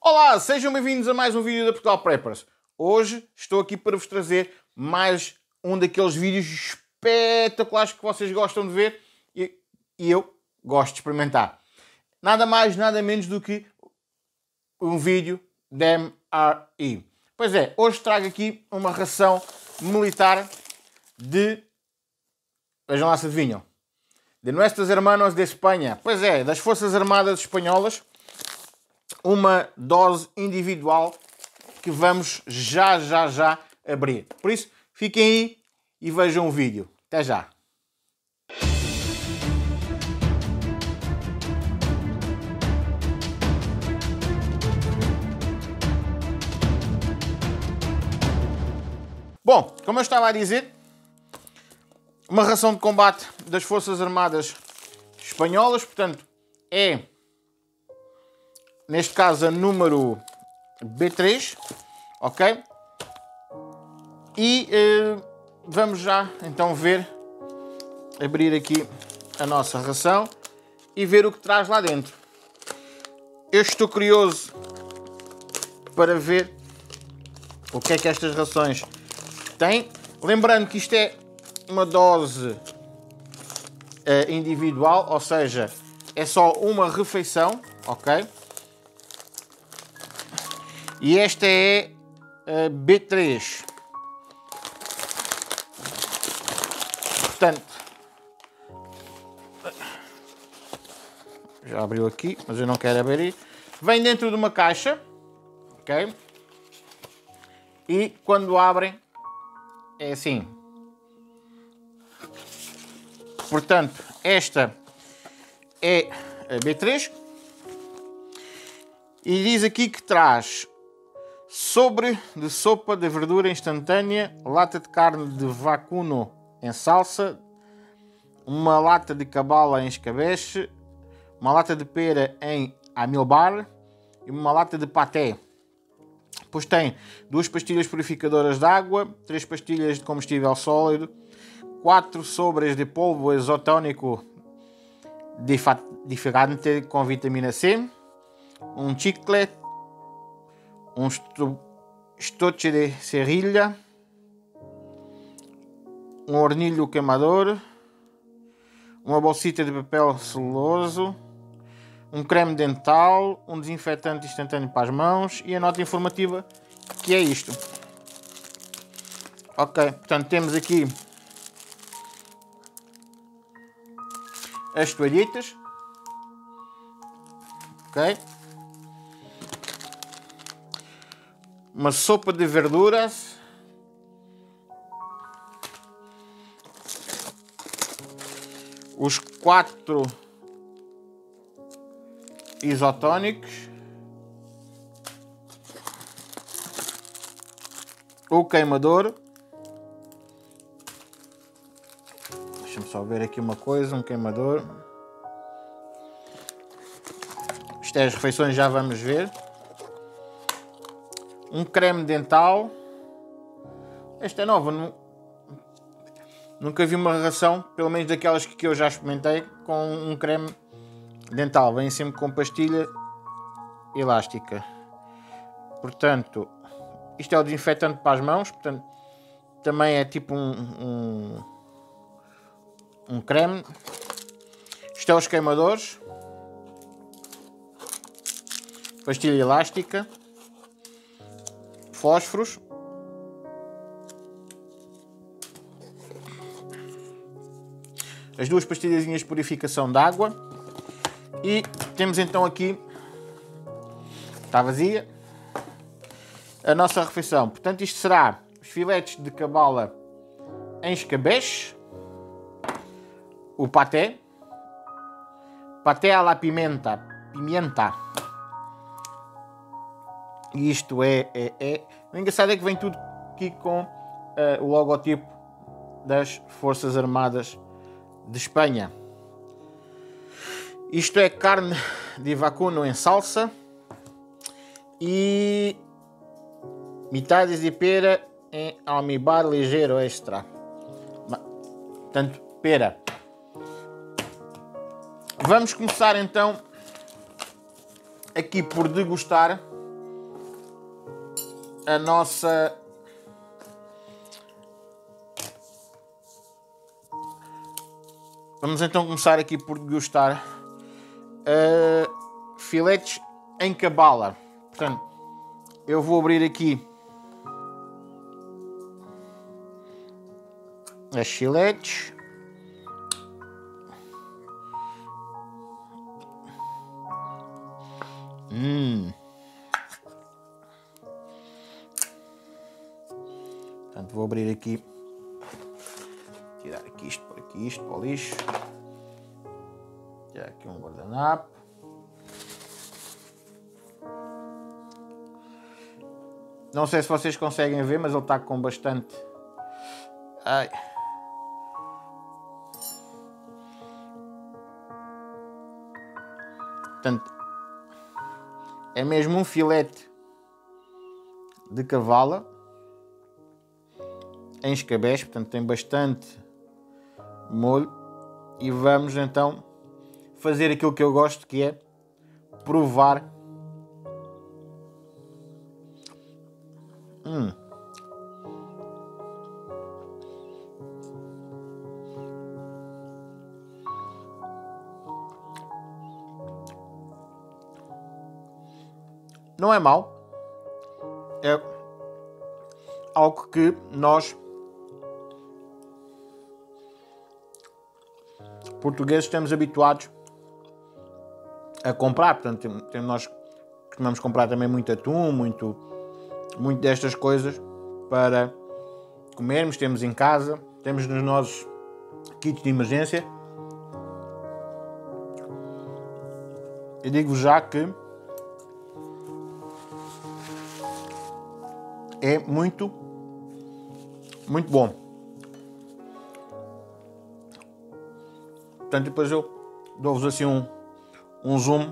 Olá, sejam bem-vindos a mais um vídeo da Portugal Preppers. Hoje estou aqui para vos trazer mais um daqueles vídeos espetaculares que vocês gostam de ver e eu gosto de experimentar. Nada mais, nada menos do que um vídeo de MRE. Pois é, hoje trago aqui uma ração militar de... Vejam lá se adivinham. De Nuestros Hermanos de Espanha. Pois é, das Forças Armadas Espanholas. Uma dose individual que vamos já abrir. Por isso, fiquem aí e vejam o vídeo. Até já! Bom, como eu estava a dizer, uma ração de combate das Forças Armadas Espanholas, portanto, é, neste caso, a número B3, ok? E vamos já, então, abrir aqui a nossa ração e ver o que traz lá dentro. Eu estou curioso para ver o que é que estas rações têm. Lembrando que isto é uma dose individual, ou seja, é só uma refeição, ok? E esta é a B3. Portanto, já abriu aqui, mas eu não quero abrir. Vem dentro de uma caixa, ok? E quando abrem, é assim. Portanto, esta é a B3 e diz aqui que traz sobre de sopa de verdura instantânea, lata de carne de vacuno em salsa, uma lata de cabala em escabeche, uma lata de pera em amilbar e uma lata de paté. Depois tem 2 pastilhas purificadoras de água, 3 pastilhas de combustível sólido, 4 sobras de polvo isotónico diferente com vitamina C, um chiclete, um estoche de serrilha, um hornilho queimador, uma bolsita de papel celuloso, um creme dental, um desinfetante instantâneo para as mãos e a nota informativa que é isto. Ok, portanto temos aqui as toalhitas, ok? Uma sopa de verduras, os 4 isotónicos, o queimador. Deixa-me só ver aqui uma coisa, um queimador. Isto é as refeições, já vamos ver. Um creme dental. Esta é nova. Nunca vi uma ração, pelo menos daquelas que eu já experimentei, com um creme dental. Vem sempre com pastilha elástica. Portanto, isto é o desinfetante para as mãos. Portanto, também é tipo um creme. Isto é os queimadores. Pastilha elástica. Fósforos. As 2 pastilhazinhas de purificação de água. E temos então aqui, está vazia, a nossa refeição. Portanto, isto será os filetes de cabala em escabeche, o paté à la pimenta, e isto é. O engraçado é que vem tudo aqui com o logotipo das Forças Armadas de Espanha. Isto é carne de vacuno em salsa e metades de pera em almibar ligeiro extra. Portanto, pera. Vamos começar então aqui por degustar a nossa... Vamos então começar aqui por degustar filetes em cabala. Portanto, eu vou abrir aqui as filetes. Portanto, vou abrir aqui, tirar aqui isto, por aqui isto, para o lixo. Tirar aqui um guardanapo. Não sei se vocês conseguem ver, mas ele está com bastante... Ai. Portanto, é mesmo um filete de cavala em escabeche, portanto tem bastante molho. E vamos então fazer aquilo que eu gosto, que é provar. Não é mau. É algo que nós, portugueses, estamos habituados a comprar. Portanto, nós costumamos comprar também muito atum, muito destas coisas para comermos. Temos em casa, temos nos nossos kits de emergência. Eu digo-vos já que é muito bom. Portanto, depois eu dou-vos assim um zoom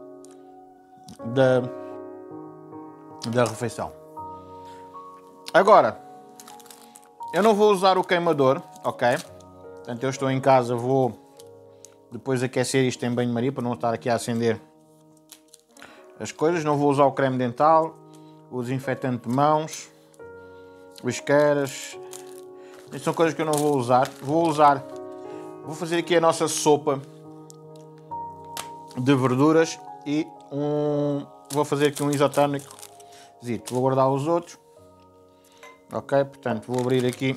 da refeição. Agora, eu não vou usar o queimador, ok? Portanto, eu estou em casa, vou depois aquecer isto em banho-maria para não estar aqui a acender as coisas. Não vou usar o creme dental, o desinfetante de mãos, o isqueiras. Estas são coisas que eu não vou usar. Vou fazer aqui a nossa sopa de verduras e vou fazer aqui um isotónico. Vou guardar os outros. Ok, portanto vou abrir aqui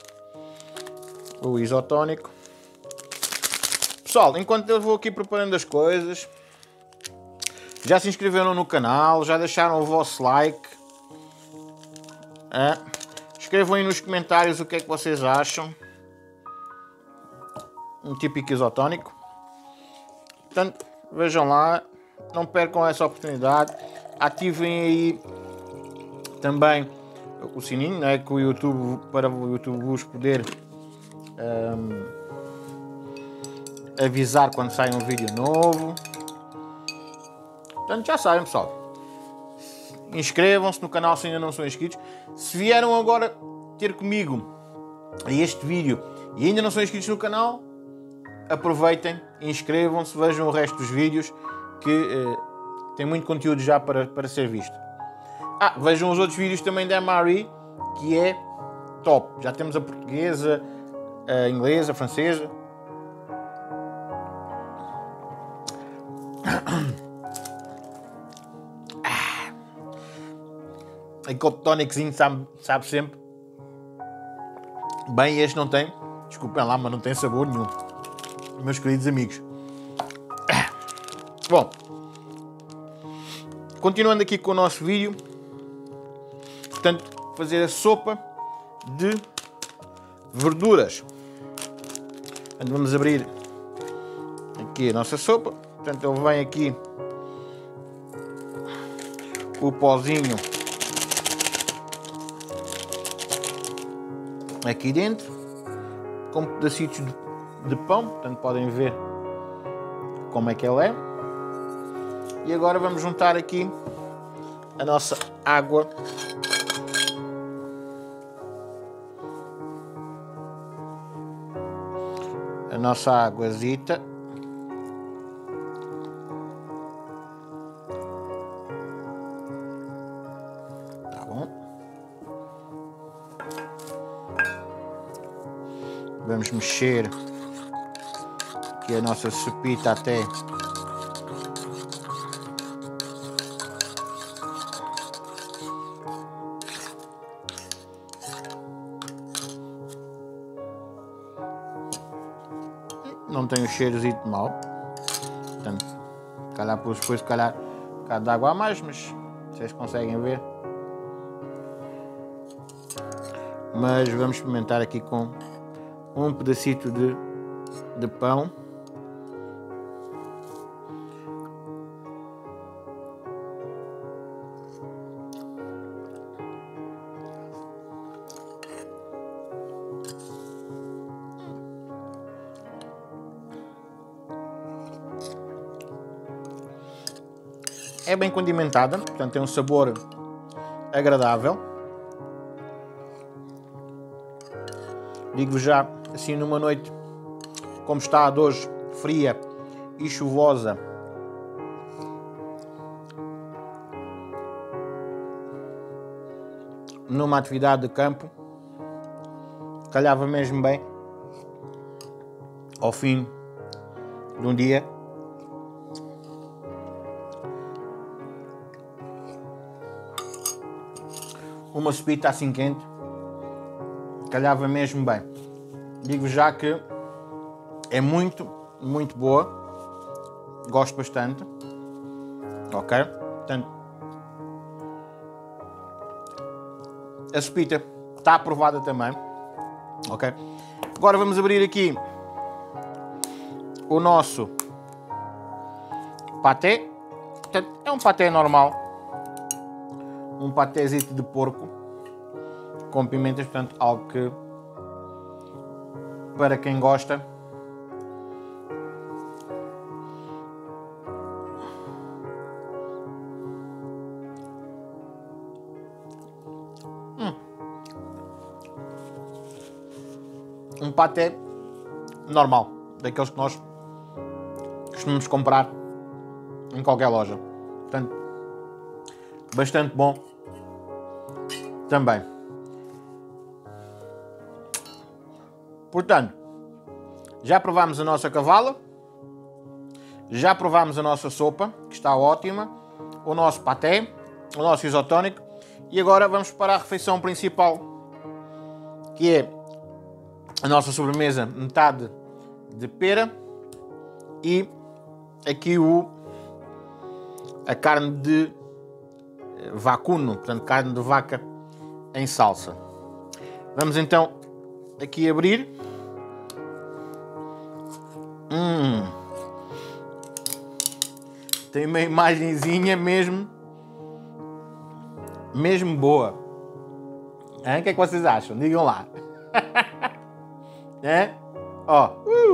o isotónico. Pessoal, enquanto eu vou aqui preparando as coisas, já se inscreveram no canal, já deixaram o vosso like. Escrevam aí nos comentários o que é que vocês acham. Um típico isotónico. Portanto, vejam lá, não percam essa oportunidade. Ativem aí também o sininho, né, que o YouTube, para o YouTube vos poder avisar quando sai um vídeo novo. Portanto, já sabem, pessoal. Inscrevam-se no canal se ainda não são inscritos. Se vieram agora ter comigo a este vídeo e ainda não são inscritos no canal, aproveitem, inscrevam-se, vejam o resto dos vídeos, que tem muito conteúdo já para ser visto. Vejam os outros vídeos também da Marie, que é top. Já temos a portuguesa, a inglesa, a francesa. Aquele tónicozinho sabe sempre. Bem, este não tem, desculpem lá, mas não tem sabor nenhum, meus queridos amigos. Bom, continuando aqui com o nosso vídeo, portanto, fazer a sopa de verduras. Portanto, vamos abrir aqui a nossa sopa. Portanto, ele vem aqui o pozinho aqui dentro, com pedacitos de pão. Portanto, podem ver como é que ele é. E agora vamos juntar aqui a nossa água. A nossa águazita. Tá bom. Vamos mexer aqui a nossa sopita até não tem o cheirozinho de mal. Portanto, calhar pus depois, se calhar, um bocado de água a mais, mas vocês conseguem ver. Mas vamos experimentar aqui com um pedacito de pão. É bem condimentada, portanto tem um sabor agradável. Digo-vos já, assim numa noite como está a de hoje, fria e chuvosa, numa atividade de campo, calhava mesmo bem ao fim de um dia. Uma sopita assim quente, calhava mesmo bem. Digo já que é muito boa, gosto bastante, ok? Portanto, a sopita está aprovada também, ok? Agora vamos abrir aqui o nosso paté. Portanto, é um paté normal, um patézito de porco com pimentas, portanto algo que para quem gosta um paté normal, daqueles que nós costumamos comprar em qualquer loja. Portanto, bastante bom também. Portanto, já provámos a nossa cavala, já provámos a nossa sopa, que está ótima, o nosso paté, o nosso isotónico, e agora vamos para a refeição principal, que é a nossa sobremesa, metade de pera e aqui a carne de vacuno, portanto carne de vaca em salsa. Vamos então aqui abrir. Tem uma imagenzinha mesmo boa. O que é que vocês acham? Digam lá. É? Ó.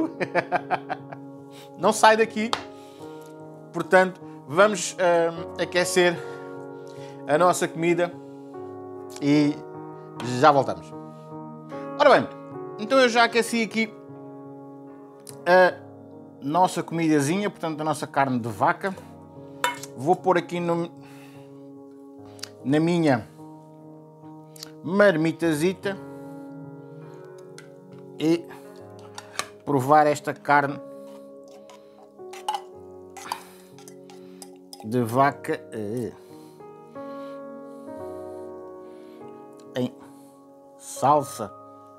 Não sai daqui. Portanto, vamos aquecer a nossa comida e já voltamos. Ora bem, então eu já aqueci aqui a nossa comidazinha, portanto a nossa carne de vaca. Vou pôr aqui na minha marmitazita e provar esta carne de vaca em salsa.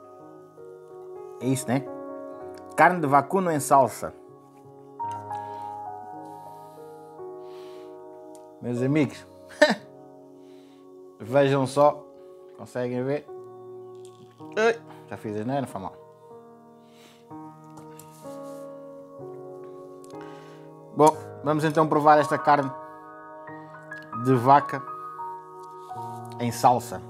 É isso, né? Carne de vacuno em salsa. Meus amigos, vejam só, conseguem ver? Já fiz a asneira, não foi mal. Bom, vamos então provar esta carne de vaca em salsa.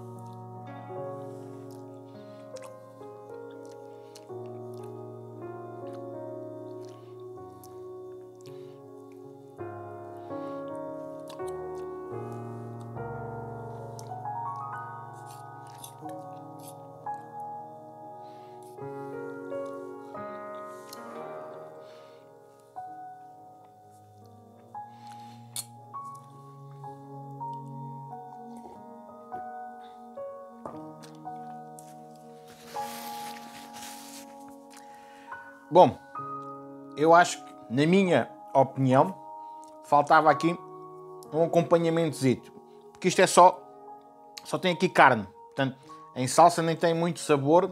Bom, eu acho que, na minha opinião, faltava aqui um acompanhamentozito. Porque isto é só tem aqui carne. Portanto, em salsa nem tem muito sabor.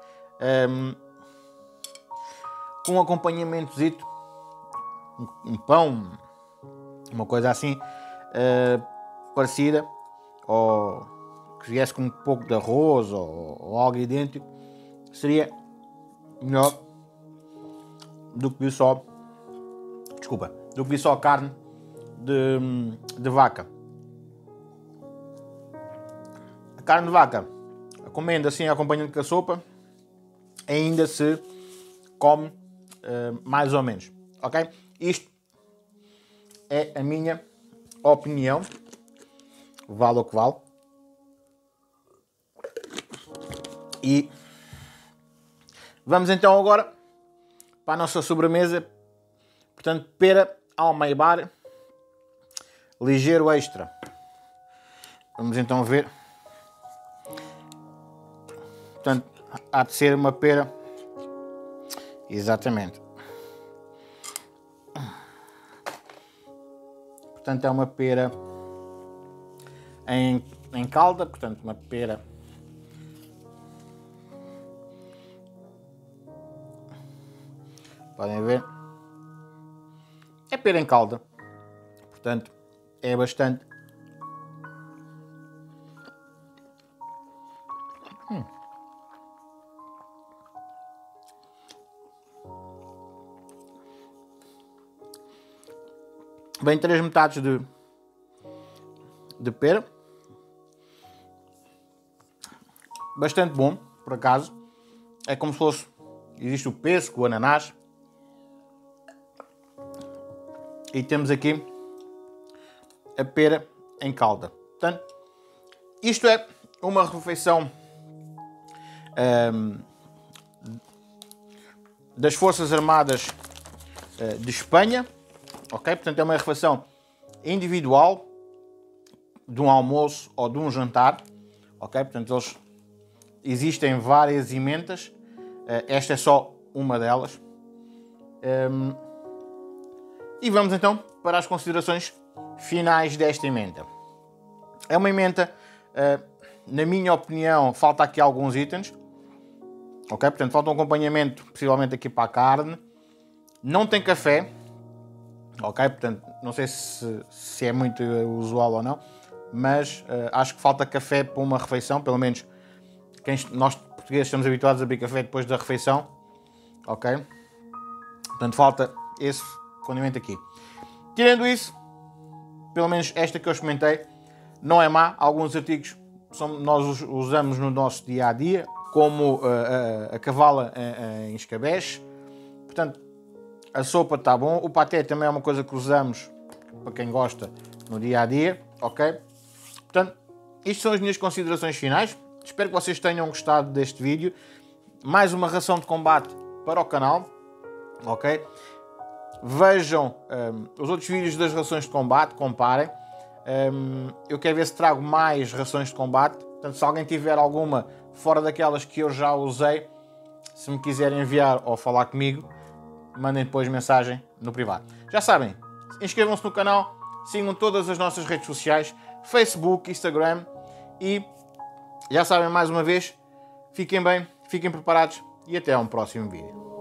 Com um acompanhamentozito, um pão, uma coisa assim, parecida, ou que viesse com um pouco de arroz ou algo idêntico, seria melhor do que só, do que só carne de vaca. A carne de vaca, comendo assim, acompanhando com a sopa, ainda se come mais ou menos, ok? Isto é a minha opinião, vale o que vale. E vamos então agora para a nossa sobremesa. Portanto, pera almeibar ligeiro extra. Vamos então ver. Portanto, há de ser uma pera. Exatamente. Portanto, é uma pera em calda. Portanto, uma pera. Podem ver. É pera em calda. Portanto, é bastante. Vem 3 metades de pera. Bastante bom, por acaso. É como se fosse... Existe o pêssego, o ananás. E temos aqui a pera em calda. Portanto, isto é uma refeição das Forças Armadas de Espanha. Ok? Portanto, é uma refeição individual de um almoço ou de um jantar. Ok? Portanto, existem várias emendas. Esta é só uma delas. E vamos então para as considerações finais desta emenda. É uma emenda, na minha opinião, falta aqui alguns itens. Ok? Portanto, falta um acompanhamento, possivelmente aqui para a carne. Não tem café. Ok? Portanto, não sei se é muito usual ou não, mas acho que falta café para uma refeição, pelo menos nós portugueses estamos habituados a beber café depois da refeição. Ok? Portanto, falta esse condimento aqui. Tirando isso, pelo menos esta que eu experimentei não é má. Alguns artigos nós usamos no nosso dia a dia, como a cavala em escabeche. Portanto, a sopa está bom. O paté também é uma coisa que usamos para quem gosta no dia a dia. Ok? Portanto, isto são as minhas considerações finais. Espero que vocês tenham gostado deste vídeo. Mais uma ração de combate para o canal. Ok? Vejam os outros vídeos das rações de combate, comparem. Eu quero ver se trago mais rações de combate. Portanto, se alguém tiver alguma fora daquelas que eu já usei, se me quiserem enviar ou falar comigo, mandem depois mensagem no privado. Já sabem, inscrevam-se no canal, sigam todas as nossas redes sociais, Facebook, Instagram, e já sabem, mais uma vez, fiquem bem, fiquem preparados e até ao próximo vídeo.